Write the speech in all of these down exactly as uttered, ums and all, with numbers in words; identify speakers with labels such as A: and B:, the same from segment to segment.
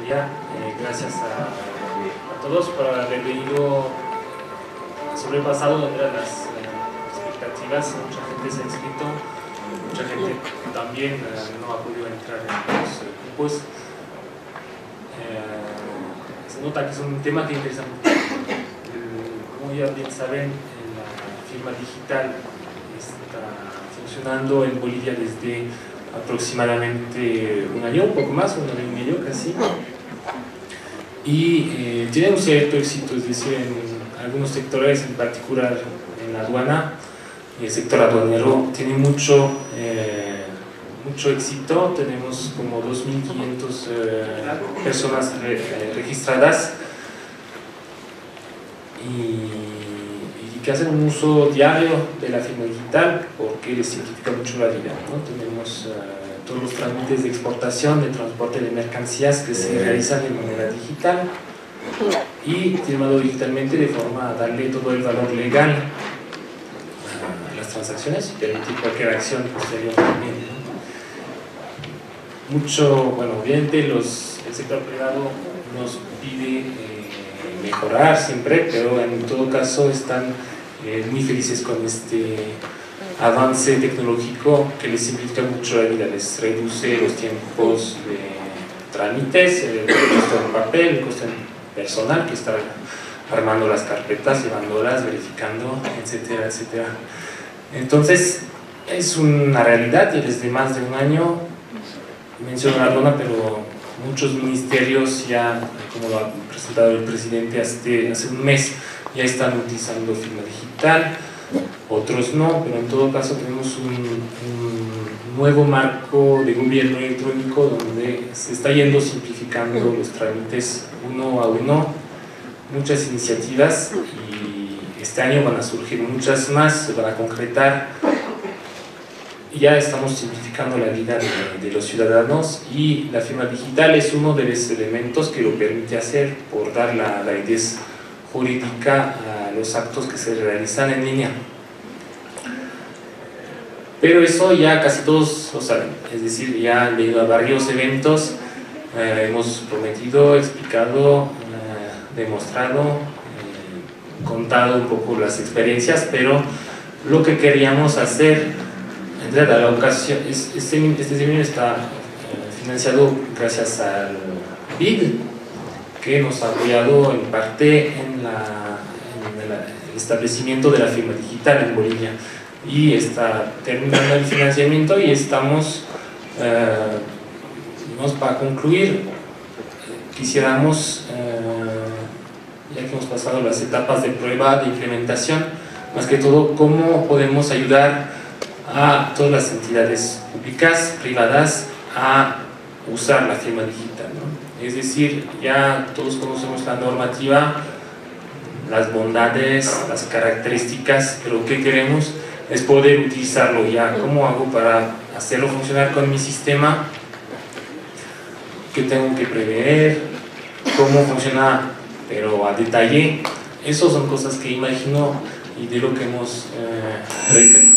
A: día. Eh, gracias a, a todos por haber venido sobrepasado de las eh, expectativas. Mucha gente se ha inscrito, mucha gente también eh, no ha podido entrar en los eh, grupos. Eh, se nota que es un tema que interesa mucho. Eh, como ya bien saben, la firma digital está funcionando en Bolivia desde aproximadamente un año, un poco más, un año y medio casi, y eh, tiene un cierto éxito, es decir, en algunos sectores, en particular en la aduana, y el sector aduanero tiene mucho, eh, mucho éxito. Tenemos como dos mil quinientas eh, personas re, eh, registradas y, y que hacen un uso diario de la firma digital porque les simplifica mucho la vida, ¿no? Tenemos uh, todos los trámites de exportación, de transporte de mercancías que se realizan de manera digital y firmado digitalmente de forma a darle todo el valor legal a las transacciones y permitir cualquier acción posterior también, ¿no? Mucho, bueno, obviamente los, el sector privado nos pide eh, mejorar siempre, pero en todo caso están eh, muy felices con este avance tecnológico que les simplifica mucho la vida, les reduce los tiempos de trámites, el costo en papel, el costo en personal que está armando las carpetas, llevándolas, verificando, etcétera, etcétera. Entonces es una realidad y desde más de un año, menciono la aduana, pero muchos ministerios ya, como lo ha presentado el presidente hace, hace un mes, ya están utilizando firma digital, otros no, pero en todo caso tenemos un, un nuevo marco de gobierno electrónico donde se está yendo simplificando los trámites uno a uno, muchas iniciativas, y este año van a surgir muchas más, se van a concretar. Ya estamos simplificando la vida de, de los ciudadanos y la firma digital es uno de los elementos que lo permite hacer por dar la validez jurídica a los actos que se realizan en línea. Pero eso ya casi todos lo saben, es decir, ya han venido a varios eventos, eh, hemos prometido, explicado, eh, demostrado, eh, contado un poco las experiencias, pero lo que queríamos hacer, en realidad, la ocasión, este, este seminario está eh, financiado gracias al B I D, que nos ha apoyado en parte en, la, en el establecimiento de la firma digital en Bolivia, y está terminando el financiamiento y estamos, eh, digamos, para concluir, quisiéramos, eh, ya que hemos pasado las etapas de prueba, de implementación, más que todo, cómo podemos ayudar a todas las entidades públicas, privadas, a usar la firma digital, ¿no? Es decir, ya todos conocemos la normativa, las bondades, las características, pero lo que queremos es poder utilizarlo ya. ¿Cómo hago para hacerlo funcionar con mi sistema? ¿Qué tengo que prever? ¿Cómo funciona? Pero a detalle. Esas son cosas que imagino y de lo que hemos eh, requerido.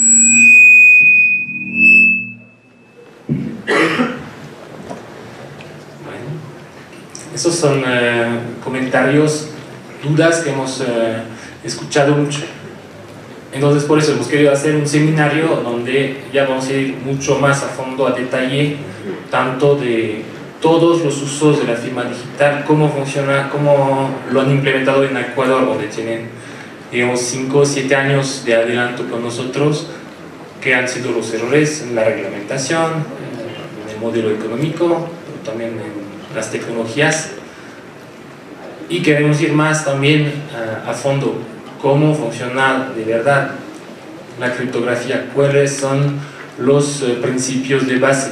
A: Bueno, esos son eh, comentarios, dudas que hemos eh, escuchado mucho. Entonces por eso hemos querido hacer un seminario donde ya vamos a ir mucho más a fondo, a detalle, tanto de todos los usos de la firma digital, cómo funciona, cómo lo han implementado en Ecuador, donde tienen, digamos, cinco o siete años de adelanto con nosotros, qué han sido los errores en la reglamentación, en el modelo económico, pero también en las tecnologías, y queremos ir más también a, a fondo, cómo funciona de verdad la criptografía, cuáles son los eh, principios de base,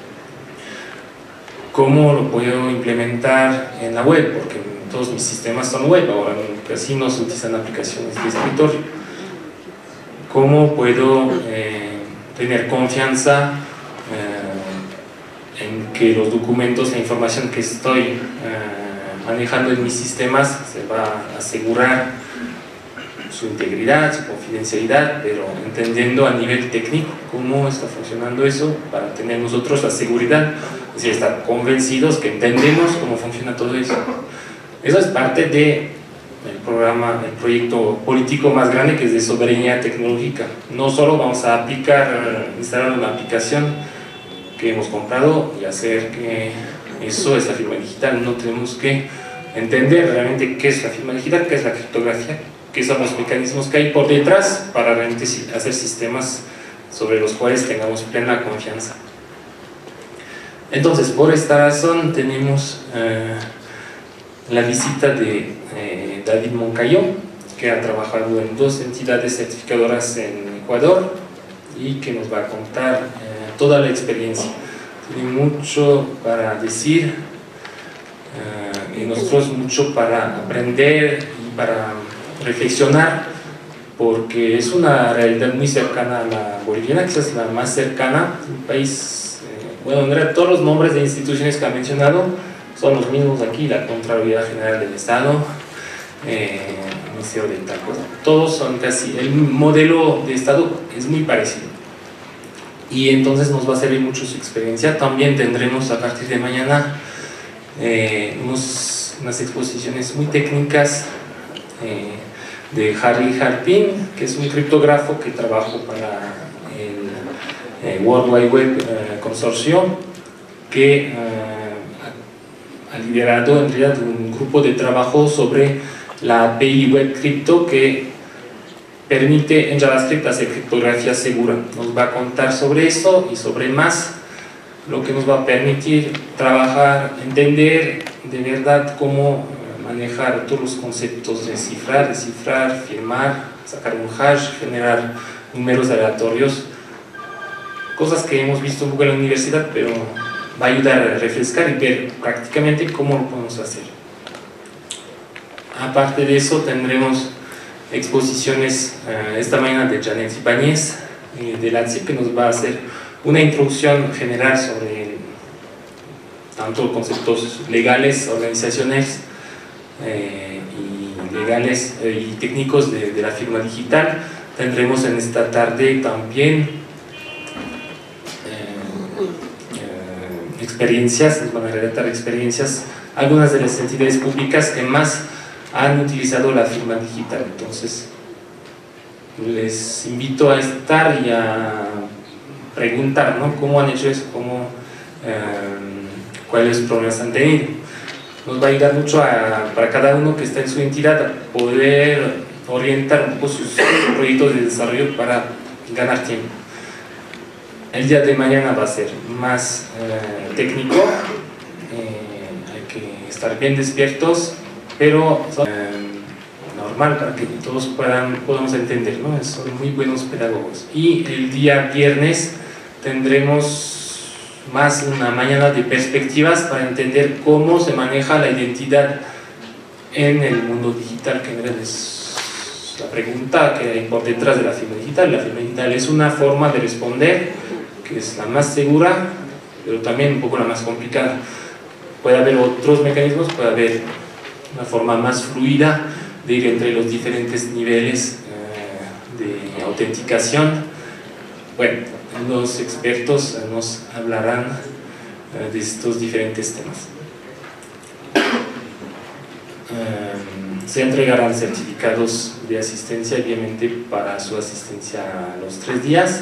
A: cómo lo puedo implementar en la web, porque todos mis sistemas son web, ahora casi no se utilizan aplicaciones de escritorio. Cómo puedo eh, tener confianza eh, en que los documentos, la información que estoy eh, manejando en mis sistemas se va a asegurar su integridad, su confidencialidad, pero entendiendo a nivel técnico cómo está funcionando eso para tener nosotros la seguridad, es decir, estar convencidos que entendemos cómo funciona todo eso. Eso es parte de el programa, el proyecto político más grande, que es de soberanía tecnológica. No solo vamos a aplicar, instalar una aplicación que hemos comprado y hacer que eso es la firma digital. No tenemos que entender realmente qué es la firma digital, qué es la criptografía, qué son los mecanismos que hay por detrás para realmente hacer sistemas sobre los cuales tengamos plena confianza. Entonces, por esta razón tenemos eh, la visita de eh, David Moncayo, que ha trabajado en dos entidades certificadoras en Ecuador y que nos va a contar eh, toda la experiencia. Tiene mucho para decir eh, y nosotros mucho para aprender y para reflexionar, porque es una realidad muy cercana a la boliviana, quizás la más cercana, un país, eh, bueno, en realidad todos los nombres de instituciones que ha mencionado son los mismos aquí, la Contraloría General del Estado, eh, el Ministerio de tal cosa, todos son casi, el modelo de Estado es muy parecido, y entonces nos va a servir mucho su experiencia. También tendremos a partir de mañana eh, unos, unas exposiciones muy técnicas eh, de Harry Harpin, que es un criptógrafo que trabajó para el eh, World Wide Web eh, Consorcio, que eh, ha liderado en realidad un grupo de trabajo sobre la A P I Web Crypto que permite en JavaScript hacer criptografía segura. Nos va a contar sobre eso y sobre más, lo que nos va a permitir trabajar, entender de verdad cómo manejar todos los conceptos de cifrar, descifrar, firmar, sacar un hash, generar números aleatorios, cosas que hemos visto un poco en la universidad, pero va a ayudar a refrescar y ver prácticamente cómo lo podemos hacer. Aparte de eso, tendremos exposiciones eh, esta mañana de Janet Ibáñez eh, de la C I P, que nos va a hacer una introducción general sobre tanto conceptos legales, organizacionales eh, y legales eh, y técnicos de, de la firma digital. Tendremos en esta tarde también experiencias, nos van a relatar experiencias, algunas de las entidades públicas que más han utilizado la firma digital. Entonces les invito a estar y a preguntar, ¿no?, cómo han hecho eso, cómo, eh, cuáles problemas han tenido. Nos va a ayudar mucho a, para cada uno que está en su entidad, a poder orientar un poco sus proyectos de desarrollo para ganar tiempo. El día de mañana va a ser más eh, técnico, eh, hay que estar bien despiertos, pero son, eh, normal para que todos puedan, podamos entender, ¿no? Son muy buenos pedagogos. Y el día viernes tendremos más una mañana de perspectivas para entender cómo se maneja la identidad en el mundo digital, que en realidad es la pregunta que hay por detrás de la firma digital. La firma digital es una forma de responder que es la más segura, pero también un poco la más complicada. Puede haber otros mecanismos, puede haber una forma más fluida de ir entre los diferentes niveles eh, de autenticación. Bueno, los expertos nos hablarán eh, de estos diferentes temas. Eh, se entregarán certificados de asistencia, obviamente, para su asistencia a los tres días.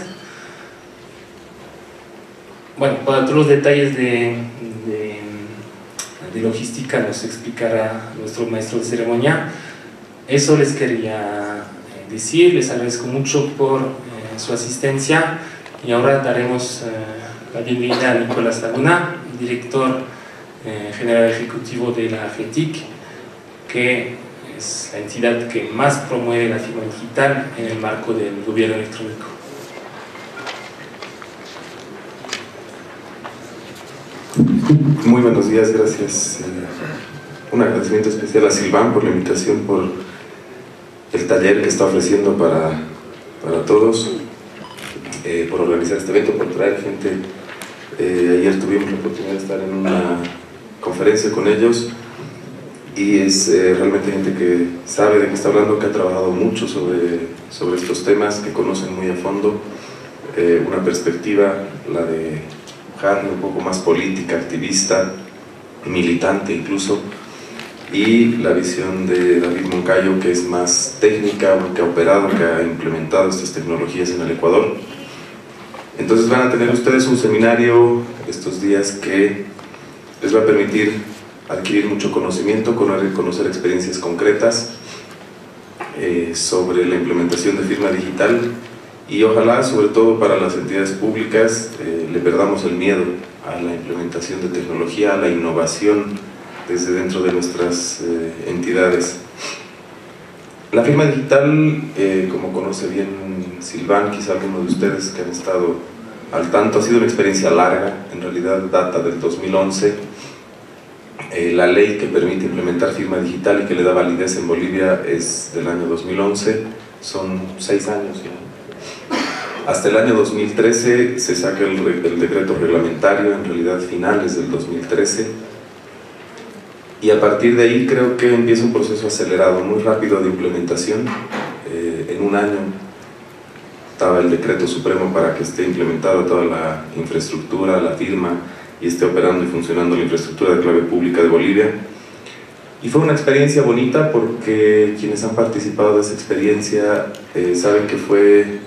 A: Bueno, para todos los detalles de, de, de logística nos explicará nuestro maestro de ceremonia. Eso les quería decir, les agradezco mucho por eh, su asistencia, y ahora daremos eh, la bienvenida a Nicolás Laguna, director eh, general ejecutivo de la FETIC, que es la entidad que más promueve la firma digital en el marco del gobierno electrónico.
B: Muy buenos días, gracias. Un agradecimiento especial a Silván por la invitación, por el taller que está ofreciendo para, para todos, eh, por organizar este evento, por traer gente. Eh, ayer tuvimos la oportunidad de estar en una conferencia con ellos y es eh, realmente gente que sabe de qué está hablando, que ha trabajado mucho sobre, sobre estos temas, que conocen muy a fondo. Eh, una perspectiva, la de Harry, un poco más política, activista, militante incluso, y la visión de David Moncayo, que es más técnica, que ha operado, que ha implementado estas tecnologías en el Ecuador. Entonces van a tener ustedes un seminario estos días que les va a permitir adquirir mucho conocimiento, conocer experiencias concretas eh, sobre la implementación de firma digital, y ojalá, sobre todo para las entidades públicas, eh, le perdamos el miedo a la implementación de tecnología, a la innovación desde dentro de nuestras eh, entidades. La firma digital, eh, como conoce bien Silván, quizá alguno de ustedes que han estado al tanto, ha sido una experiencia larga, en realidad data del dos mil once. Eh, la ley que permite implementar firma digital y que le da validez en Bolivia es del año dos mil once, son seis años ya. Hasta el año dos mil trece se saca el, el decreto reglamentario, en realidad finales del dos mil trece, y a partir de ahí creo que empieza un proceso acelerado, muy rápido de implementación. Eh, en un año estaba el decreto supremo para que esté implementada toda la infraestructura, la firma, y esté operando y funcionando la infraestructura de clave pública de Bolivia. Y fue una experiencia bonita porque quienes han participado de esa experiencia eh, saben que fue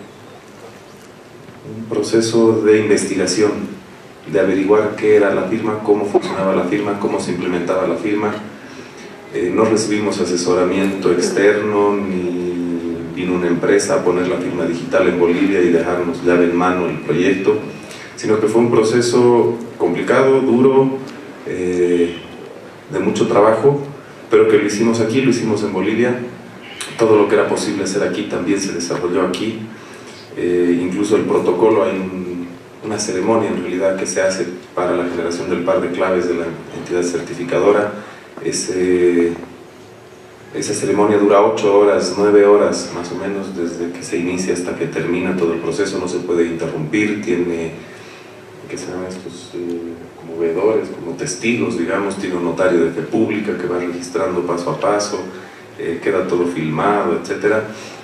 B: un proceso de investigación, de averiguar qué era la firma, cómo funcionaba la firma, cómo se implementaba la firma. Eh, no recibimos asesoramiento externo, ni vino una empresa a poner la firma digital en Bolivia y dejarnos llave en mano el proyecto, sino que fue un proceso complicado, duro, eh, de mucho trabajo, pero que lo hicimos aquí, lo hicimos en Bolivia. Todo lo que era posible hacer aquí también se desarrolló aquí. Eh, incluso el protocolo, hay un, una ceremonia en realidad que se hace para la generación del par de claves de la entidad certificadora. Ese, esa ceremonia dura ocho horas, nueve horas más o menos, desde que se inicia hasta que termina todo el proceso, no se puede interrumpir, tiene, ¿qué se llaman estos? Eh, como veedores, como testigos, digamos, tiene un notario de fe pública que va registrando paso a paso, eh, queda todo filmado, etcétera.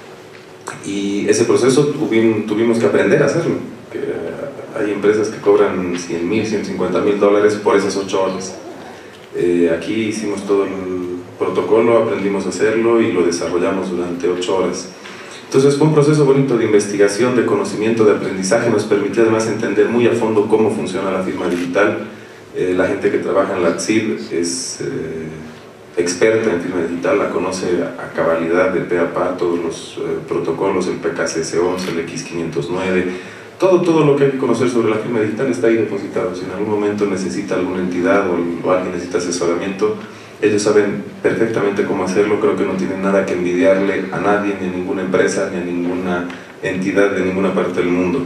B: Y ese proceso tuvimos, tuvimos que aprender a hacerlo. Que hay empresas que cobran cien mil, ciento cincuenta mil dólares por esas ocho horas. Eh, aquí hicimos todo el protocolo, aprendimos a hacerlo y lo desarrollamos durante ocho horas. Entonces fue un proceso bonito de investigación, de conocimiento, de aprendizaje. Nos permitió además entender muy a fondo cómo funciona la firma digital. Eh, la gente que trabaja en la C I B es eh, experta en firma digital, la conoce a cabalidad de pe a pa, todos los eh, protocolos, el pe ka ce ese once, el equis quinientos nueve, todo, todo lo que hay que conocer sobre la firma digital está ahí depositado. Si en algún momento necesita alguna entidad o, o alguien necesita asesoramiento, ellos saben perfectamente cómo hacerlo. Creo que no tienen nada que envidiarle a nadie, ni a ninguna empresa, ni a ninguna entidad de ninguna parte del mundo.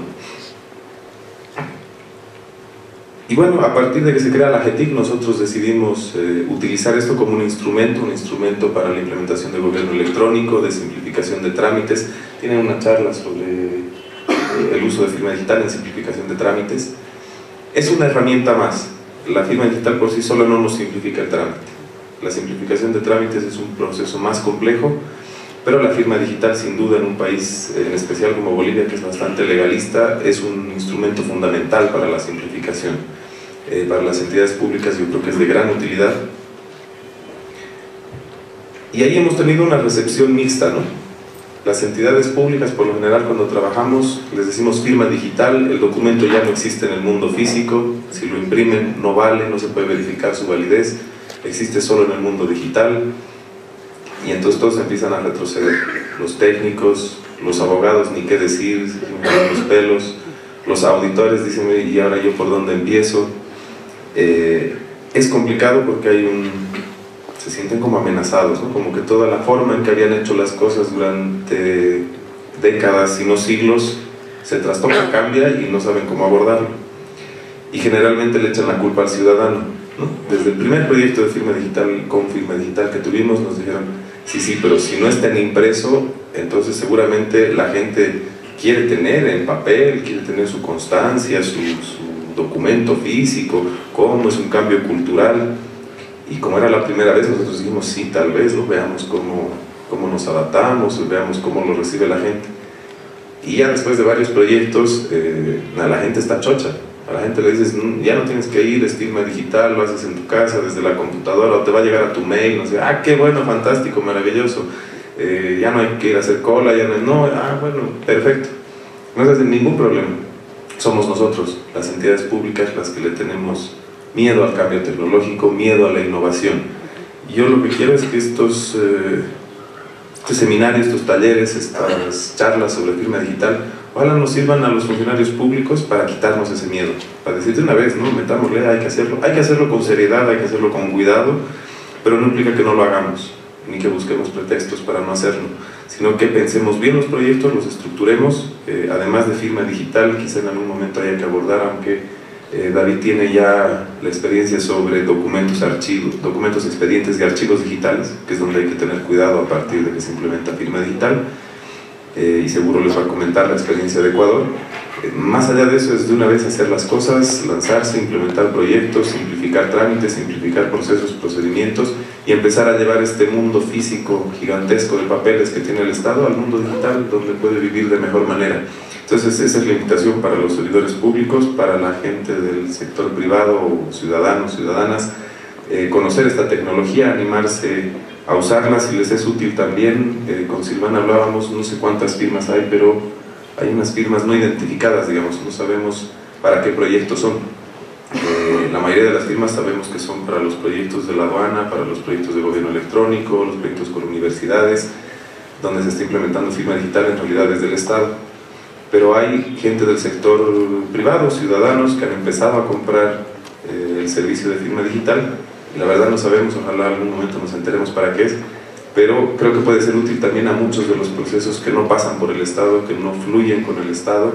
B: Y bueno, a partir de que se crea la G E T I C, nosotros decidimos eh, utilizar esto como un instrumento, un instrumento para la implementación del gobierno electrónico, de simplificación de trámites. Tienen una charla sobre eh, el uso de firma digital en simplificación de trámites. Es una herramienta más. La firma digital por sí sola no nos simplifica el trámite. La simplificación de trámites es un proceso más complejo, pero la firma digital, sin duda, en un país en especial como Bolivia, que es bastante legalista, es un instrumento fundamental para la simplificación. Eh, para las entidades públicas yo creo que es de gran utilidad. Y ahí hemos tenido una recepción mixta, ¿no? Las entidades públicas, por lo general, cuando trabajamos, les decimos firma digital, el documento ya no existe en el mundo físico, si lo imprimen no vale, no se puede verificar su validez, existe solo en el mundo digital. Y entonces todos empiezan a retroceder, los técnicos, los abogados, ni qué decir, se me los pelos, los auditores dicen, ¿y ahora yo por dónde empiezo? Eh, es complicado porque hay un, se sienten como amenazados, ¿no? Como que toda la forma en que habían hecho las cosas durante décadas, si no siglos, se trastoca, cambia y no saben cómo abordarlo. Y generalmente le echan la culpa al ciudadano, ¿no? Desde el primer proyecto de firma digital, con firma digital que tuvimos, nos dijeron, sí, sí, pero si no está en impreso, entonces seguramente la gente quiere tener en papel, quiere tener su constancia, su, su documento físico, cómo es un cambio cultural. Y como era la primera vez, nosotros dijimos, sí, tal vez, ¿no? Veamos cómo, cómo nos adaptamos, veamos cómo lo recibe la gente. Y ya después de varios proyectos, eh, a la gente está chocha. A la gente le dices, ya no tienes que ir, es firma digital, lo haces en tu casa, desde la computadora, o te va a llegar a tu mail, no sé, ah, qué bueno, fantástico, maravilloso, eh, ya no hay que ir a hacer cola, ya no hay, no, ah, bueno, perfecto. No se hace ningún problema. Somos nosotros, las entidades públicas, las que le tenemos miedo al cambio tecnológico, miedo a la innovación. Y yo lo que quiero es que estos, eh, estos seminarios, estos talleres, estas charlas sobre firma digital, ojalá nos sirvan a los funcionarios públicos para quitarnos ese miedo, para decir de una vez, no, metámosle, hay que hacerlo, hay que hacerlo con seriedad, hay que hacerlo con cuidado, pero no implica que no lo hagamos, ni que busquemos pretextos para no hacerlo, sino que pensemos bien los proyectos, los estructuremos, eh, además de firma digital, quizá en algún momento haya que abordar, aunque eh, David tiene ya la experiencia sobre documentos, archivos, documentos, expedientes y archivos digitales, que es donde hay que tener cuidado a partir de que se implementa firma digital, eh, y seguro les va a comentar la experiencia de Ecuador. Eh, más allá de eso es de una vez hacer las cosas, lanzarse, implementar proyectos, simplificar trámites, simplificar procesos, procedimientos y empezar a llevar este mundo físico gigantesco de papeles que tiene el Estado al mundo digital, donde puede vivir de mejor manera. Entonces esa es la invitación para los servidores públicos, para la gente del sector privado, ciudadanos, ciudadanas, eh, conocer esta tecnología, animarse a usarla si les es útil también. Eh, con Silvana hablábamos, no sé cuántas firmas hay, pero hay unas firmas no identificadas, digamos, no sabemos para qué proyectos son. Eh, la mayoría de las firmas sabemos que son para los proyectos de la aduana, para los proyectos de gobierno electrónico, los proyectos con universidades, donde se está implementando firma digital en realidad desde el Estado. Pero hay gente del sector privado, ciudadanos, que han empezado a comprar eh, el servicio de firma digital, y la verdad no sabemos, ojalá en algún momento nos enteremos para qué es, pero creo que puede ser útil también a muchos de los procesos que no pasan por el Estado, que no fluyen con el Estado,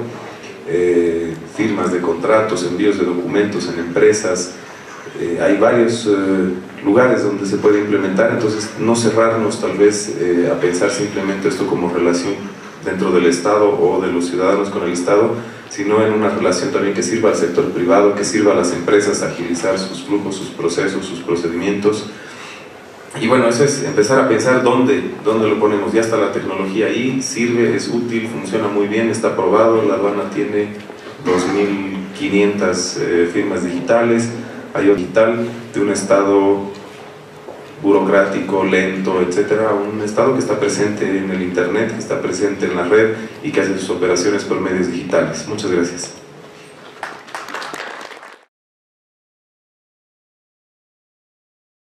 B: eh, firmas de contratos, envíos de documentos en empresas, eh, hay varios eh, lugares donde se puede implementar, entonces no cerrarnos tal vez eh, a pensar simplemente esto como relación dentro del Estado o de los ciudadanos con el Estado, sino en una relación también que sirva al sector privado, que sirva a las empresas a agilizar sus flujos, sus procesos, sus procedimientos. Y bueno, eso es empezar a pensar dónde, dónde lo ponemos. Ya está la tecnología ahí, sirve, es útil, funciona muy bien, está probado, la aduana tiene dos mil quinientas eh, firmas digitales, hay otro digital de un Estado burocrático, lento, etcétera, un Estado que está presente en el Internet, que está presente en la red y que hace sus operaciones por medios digitales. Muchas gracias.